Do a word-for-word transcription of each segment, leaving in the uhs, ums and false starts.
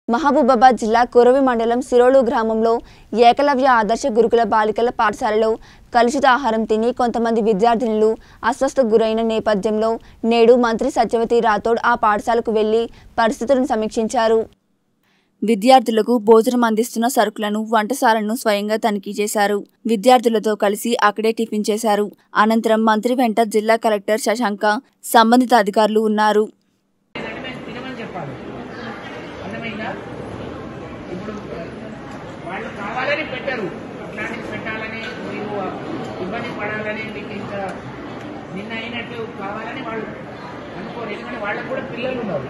మహబూబాబాద్ జిల్లా కొరవి మండలం సిరోలు గ్రామంలో ఏకలవ్య ఆదర్శ గురుకుల బాలికల పాఠశాలలో కలుషిత ఆహారం తిని కొంతమంది విద్యార్థినులు అస్వస్థతకు గురైన నేపథ్యంలో నేడు మంత్రి సత్యవతి రాథోడ్ ఆ పాఠశాలకు వెళ్లి పరిస్థితులను సమీక్షించారు. విద్యార్థులకు భోజనం అందిస్తున్న సరుకులను, వంటశాలను స్వయంగా తనిఖీ చేశారు. విద్యార్థులతో కలిసి అక్కడే టిఫిన్ చేశారు. అనంతరం మంత్రి వెంట జిల్లా కలెక్టర్ శశాంక, సంబంధిత అధికారులు ఉన్నారు. ఇప్పుడు వాళ్ళు కావాలని పెట్టరు, అట్లాంటివి పెట్టాలని మీరు ఇబ్బంది పడాలని మీకు ఇంకా నిన్న అయినట్టు కావాలని వాళ్ళు అనుకోరు. ఎందుకంటే వాళ్ళకు కూడా పిల్లలు ఉన్నారు,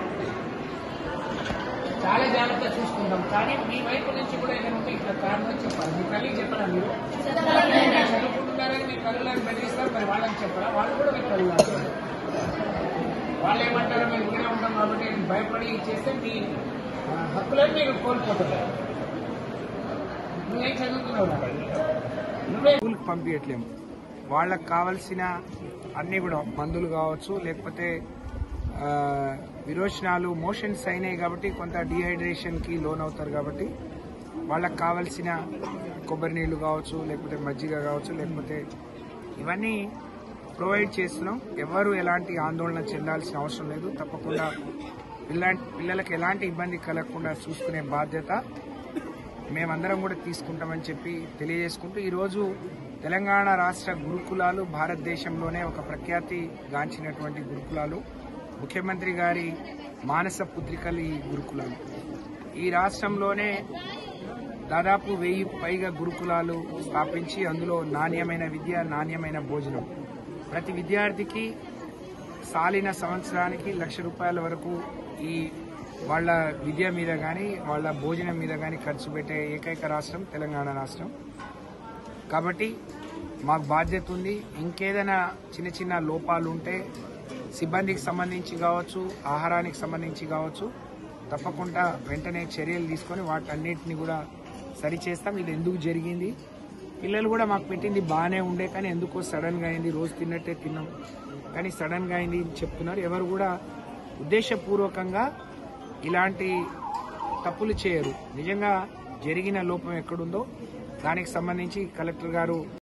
చాలా జాగ్రత్తగా చూసుకుంటాం. కానీ మీ వైపు నుంచి కూడా ఏదైనా ఉంటే ఇట్లా కారణం చెప్పాలి. మీ తల్లికి చెప్పరా? మీరు చదువుకుంటున్నారని మీ తల్లులను బెదిరిస్తారు, మరి వాళ్ళకి చెప్పరా? వాళ్ళు కూడా మీ తల్లి వాళ్ళు ఏమంటారో మేము ఇక్కడే ఉంటాం కాబట్టి భయపడి చేస్తే మీ హక్కులను మీరు కోల్పోతారు. నువ్వేం చదువుతున్నావు? నువ్వే స్కూల్కి పంపించట్లేము. వాళ్ళకు కావాల్సిన అన్నీ కూడా మందులు కావచ్చు, లేకపోతే విరోచనాలు, మోషన్స్ అయినాయి కాబట్టి కొంత డీహైడ్రేషన్కి లోన్ అవుతారు. కాబట్టి వాళ్ళకు కావాల్సిన కొబ్బరి నీళ్లు కావచ్చు, లేకపోతే మజ్జిగ కావచ్చు, లేకపోతే ఇవన్నీ ప్రొవైడ్ చేస్తున్నాం. ఎవరు ఎలాంటి ఆందోళన చెందాల్సిన అవసరం లేదు. తప్పకుండా పిల్ల పిల్లలకు ఎలాంటి ఇబ్బంది కలగకుండా చూసుకునే బాధ్యత మేమందరం కూడా తీసుకుంటామని చెప్పి తెలియజేసుకుంటూ, ఈరోజు తెలంగాణ రాష్ట్ర గురుకులాలు భారతదేశంలోనే ఒక ప్రఖ్యాతి గాంచినటువంటి గురుకులాలు. ముఖ్యమంత్రి గారి మానస పుత్రికలు ఈ గురుకులాలు. ఈ రాష్ట్రంలోనే దాదాపు వెయ్యి పైగా గురుకులాలు స్థాపించి అందులో నాణ్యమైన విద్య, నాణ్యమైన భోజనం ప్రతి విద్యార్థికి సాలిన సంవత్సరానికి లక్ష రూపాయల వరకు ఈ వాళ్ళ విద్య మీద కానీ వాళ్ళ భోజనం మీద కానీ ఖర్చు పెట్టే ఏకైక రాష్ట్రం తెలంగాణ రాష్ట్రం. కాబట్టి మాకు బాధ్యత ఉంది. ఇంకేదైనా చిన్న చిన్న లోపాలు ఉంటే సిబ్బందికి సంబంధించి కావచ్చు, ఆహారానికి సంబంధించి కావచ్చు, తప్పకుండా వెంటనే చర్యలు తీసుకొని వాటన్నిటిని కూడా సరిచేస్తాం. ఇది ఎందుకు జరిగింది, పిల్లలు కూడా మాకు పెట్టింది బాగానే ఉండే కానీ ఎందుకో సడన్గా అయింది, రోజు తిన్నట్టే తిన్నాం కానీ సడన్గా అయింది చెప్తున్నారు. ఎవరు కూడా ఉద్దేశపూర్వకంగా ఇలాంటి తప్పులు చేయరు. నిజంగా జరిగిన లోపం ఎక్కడుందో దానికి సంబంధించి కలెక్టర్ గారు